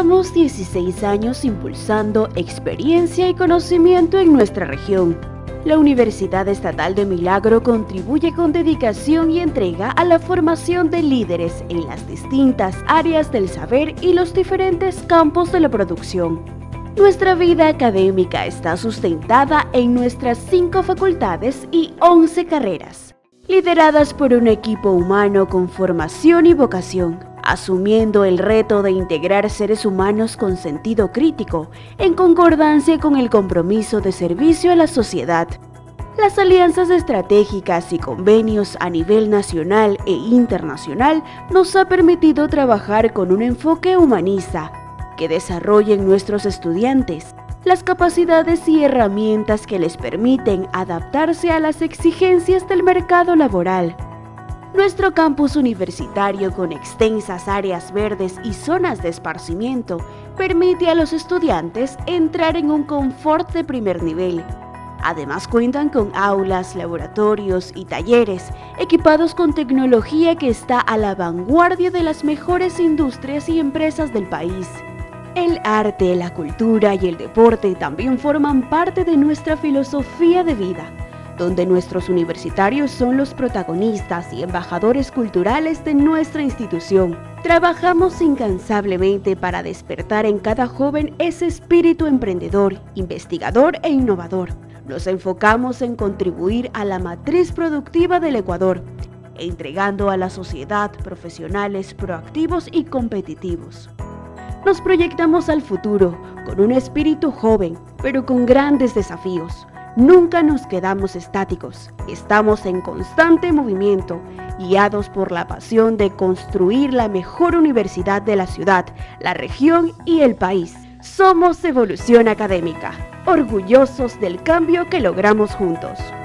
Llevamos 16 años impulsando experiencia y conocimiento en nuestra región. La Universidad Estatal de Milagro contribuye con dedicación y entrega a la formación de líderes en las distintas áreas del saber y los diferentes campos de la producción. Nuestra vida académica está sustentada en nuestras 5 facultades y 11 carreras, lideradas por un equipo humano con formación y vocación, asumiendo el reto de integrar seres humanos con sentido crítico, en concordancia con el compromiso de servicio a la sociedad. Las alianzas estratégicas y convenios a nivel nacional e internacional nos ha permitido trabajar con un enfoque humanista, que desarrollen nuestros estudiantes las capacidades y herramientas que les permiten adaptarse a las exigencias del mercado laboral. Nuestro campus universitario, con extensas áreas verdes y zonas de esparcimiento, permite a los estudiantes entrar en un confort de primer nivel. Además, cuentan con aulas, laboratorios y talleres equipados con tecnología que está a la vanguardia de las mejores industrias y empresas del país. El arte, la cultura y el deporte también forman parte de nuestra filosofía de vida, donde nuestros universitarios son los protagonistas y embajadores culturales de nuestra institución. Trabajamos incansablemente para despertar en cada joven ese espíritu emprendedor, investigador e innovador. Nos enfocamos en contribuir a la matriz productiva del Ecuador, entregando a la sociedad profesionales proactivos y competitivos. Nos proyectamos al futuro con un espíritu joven, pero con grandes desafíos. Nunca nos quedamos estáticos, estamos en constante movimiento, guiados por la pasión de construir la mejor universidad de la ciudad, la región y el país. Somos Evolución Académica, orgullosos del cambio que logramos juntos.